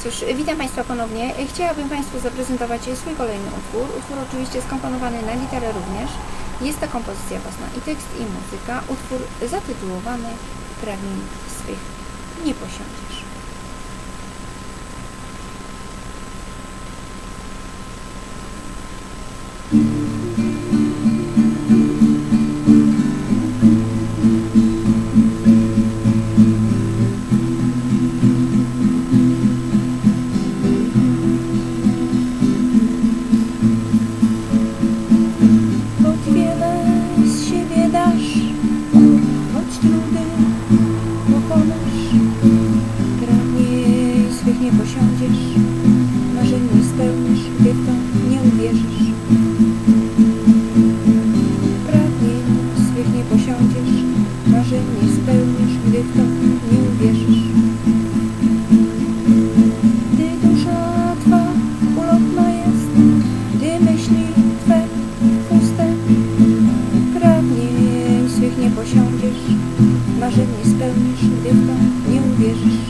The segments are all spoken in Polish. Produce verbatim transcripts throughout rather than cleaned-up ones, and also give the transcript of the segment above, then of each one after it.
Cóż, witam Państwa ponownie. Chciałabym Państwu zaprezentować swój kolejny utwór. Utwór oczywiście skomponowany na gitarę również. Jest to kompozycja własna i tekst, i muzyka. Utwór zatytułowany Pragnień swych nie posiądziesz. Nie posiądziesz, marzeń nie spełnisz, gdy w to nie uwierzysz. Pragnień swych nie posiądziesz, marzeń nie spełnisz, gdy w to nie uwierzysz. Gdy dusza twa ulotna jest, gdy myśli twe puste, pragnień swych nie posiądziesz, marzeń nie spełnisz, gdy w to nie uwierzysz.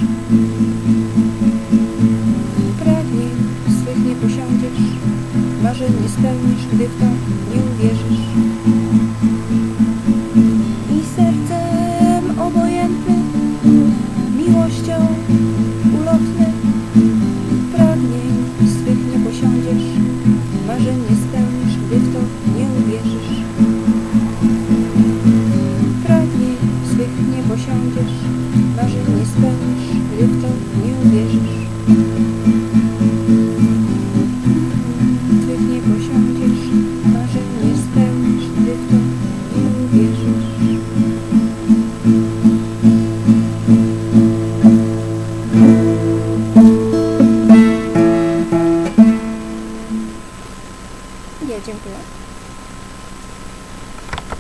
Nie posiądziesz, marzeń nie spełnisz, gdy w to nie uwierzysz. I sercem obojętnym, miłością ulotnym, pragnień swych nie posiądziesz, marzeń nie spełnisz, gdy w to nie uwierzysz. Pragnień swych nie posiądziesz, marzeń nie spełnisz, gdy w to nie uwierzysz. Ja dziękuję.